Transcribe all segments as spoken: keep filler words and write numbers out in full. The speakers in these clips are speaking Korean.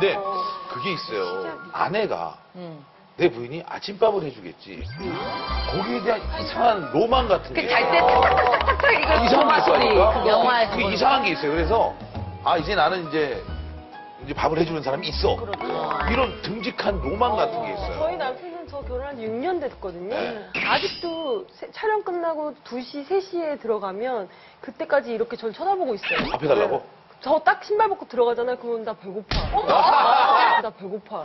근데 그게 있어요. 아내가 내 부인이 아침밥을 해주겠지. 거기에 대한 이상한 로망 같은 게. 잘 때 탁탁탁탁탁 이거 이상한 게 있어요. 영화에서 그게 이상한 게 있어요. 그래서 아 이제 나는 이제 이제 밥을 해주는 사람이 있어. 이런 듬직한 로망 같은 게 있어요. 저희 남편은 저 결혼한 지 육 년 됐거든요. 네. 아직도 세- 촬영 끝나고 두 시, 세 시에 들어가면 그때까지 이렇게 저를 쳐다보고 있어요. 밥 해달라고? 저 딱 신발 벗고 들어가잖아요. 그러면 나 배고파. 나 배고파.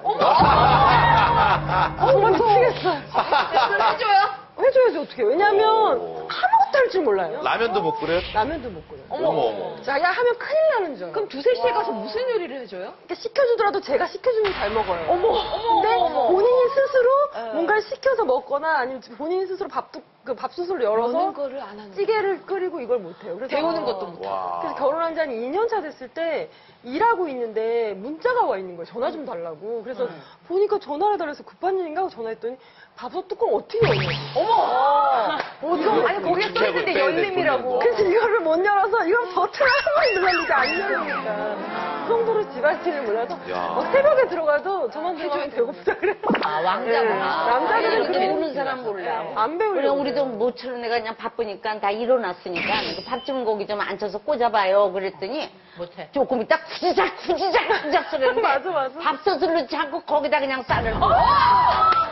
정말 미치겠어요. 해줘요? 해줘야지 어떻게. 왜냐면 아무것도 할 줄 몰라요. 라면도 못 끓여요? 라면도 못 끓여요. 어머 어머. 자기가 하면 큰일 나는 줄 알아요. 그럼 두세 시에 가서 무슨 요리를 해줘요? 이렇게 시켜주더라도 제가 시켜주면 잘 먹어요. 어머, 어머, 근데 어머. 본인이 스스로 네. 뭔가를 시켜서 먹거나 아니면 본인이 스스로 밥도, 그 밥솥을 열어서 여는 거를 안 하는 찌개를 끓이고 이걸 못해요. 그래서 배우는 것도 못해요. 와. 그래서 결혼한 지 한 이 년 차 됐을 때 일하고 있는데 문자가 와 있는 거예요. 전화 좀 달라고. 그래서 보니까 전화를 해달라서 급한 일인가 하고 전화했더니 밥솥 뚜껑 어떻게 열냐. 어머! 어머! 아니, 거기에 유쾌하고 써있는데 빼야 돼, 열림이라고. 돌리는 거. 그래서 이거를 못 열어서 이걸 버튼을 한 번에 눌렀는데 안 열리니까. 그 정도로 집안일을 몰라서 야. 막 새벽에 들어가도 저만 들어가면 배고프다 그래요. 아, 왕자구나. 남자들은 이렇게 그래. 노는 사람 몰라. 안 그래, 배우려고. 우리도 모처럼 내가 그냥 바쁘니까 다 일어났으니까 밥 좀 고기 좀 앉혀서 꽂아봐요. 그랬더니 못해. 조금 있다 구지작, 구지작, 구지작 소리를 맞아, 맞아. 밥솥을 넣지 않고 거기다 그냥 쌀을 넣어.